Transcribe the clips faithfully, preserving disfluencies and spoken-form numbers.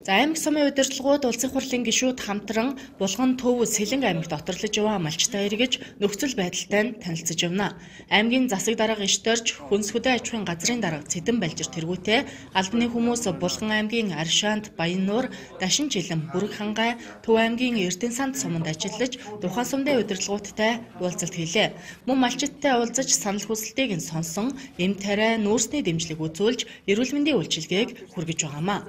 За аймаг сумын удирдлагууд улсын хурлын гишүүд хамтран Булган, Төв, Сэлэнг аймагт доторлож яваа малчтай эргэж нөхцөл байдалтай нь танилцж явна. Аймгийн засаг дарга иш төрж хүнс хөдөө аж ахуйн газрын дарга Цэдэн Балжир тэргүүтээ албаны хүмүүс Булган аймгийн Аршаанд, Баяннуур, Дашин Жилэн, Бүрэг Хангай, Төв аймгийн Эрдэнэсанд суманд ажиллаж тухайн сумын удирдлагуудтай уулзалт хийлээ. Мөн малчиттай уулзаж санал хүсэлтийг нь сонсон, эм тариа, нүүрсний дэмжлэг үзүүлж эрүүл мэндийн үйлчилгээг хүргэж байгаамаа.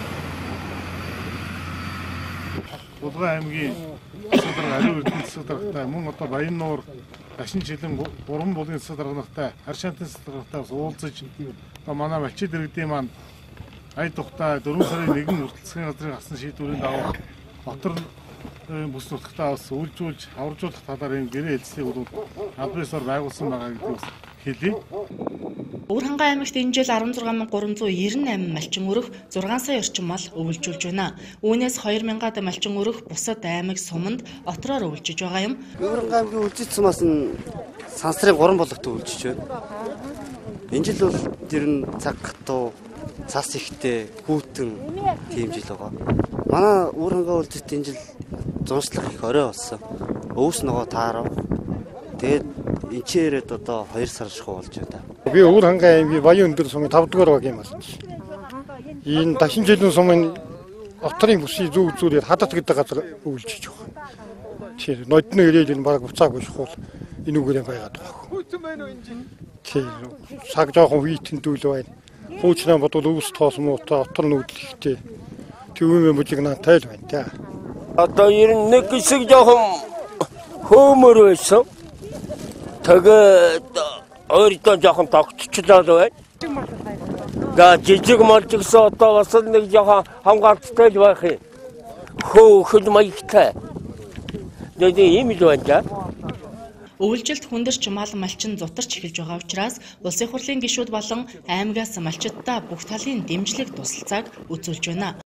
Булган аймгийн засаг дарга Ариун эрдэнэ засаг даргатай мөн одоо Баяннуур, Дашин Жилэн, Гурван булгын засаг даргатай, Аршаантын засаг даргатай уулзаж одоо манай малчид иргэдийн маань ая тухтай дөрвөн сарын нэгэн үргэлжлэлийн газрын гарсан шийдвэрийн дагуу дотор бүс нутагтаа бас үйлжүүлж аваржуулах талаар энэ гэрээ хэлцлийг бол аль биесээр байгуулсан байгаа гэдгийг хэлье. Өвөр Хангай аймагт энэ жил арван зургаан мянган гурван зуун девяносто восемь малчин өрөх зургаан сая орчим мал өвлжүүлж байна. Үүнээс хоёр мянган малчин өрөх бусад аймаг суманд отроор өвлжиж байгаа юм. Өвөр Хангай аймгийн үлзий цумаас нь сансрын гурван болгот өвлжиж байна. Энэ жил бол тэр нь цаг хатуу, цас ихтэй, хүүтэн тийм жил байгаа. Манай Өвөр Хангай үлзийт энэ жил зуншлах их орой болсон. Өвс ногоо таарав. Тэгээд энэ ч ирээд одоо хоёр сар шахуу болж байна. Би Өвөр Хангай аймгийн Баян өндөр сумын тав дугаар баг юм байна. Энэ Дашин Жилэн сумын отрын бүсийн зүг зүйлээр хадат гэдэг газар өвлжиж байгаа. Тэр нодны ирээд энэ баг буцаагүй шахуул энэ үгээрээ байгаад байгаа. Тэр цаг жоохон витэнтүүл байна. Хуучнаа бодвол өвс тоос муутай отор нүүдлэхтэй. Төвөмө мужигнаатай л байна та. Одоо ер нь нэг хэсэг жоохон хөөмөр байсан. Тэгээд өөртөө жоохон тогтчлоод байна. За жижиг малчигсаа одоо бас нэг жоохон хамгаалалттай байх юм. Хөө хөл маягтай. Тэгээд ийм л байна. Өвлжилт хүндэрч мал малчин зутарч эхэлж байгаа учраас улсын хурлын гишүүд болон аймагаас малчидтай бүх талын дэмжлэг тусалцааг үзүүлж байна.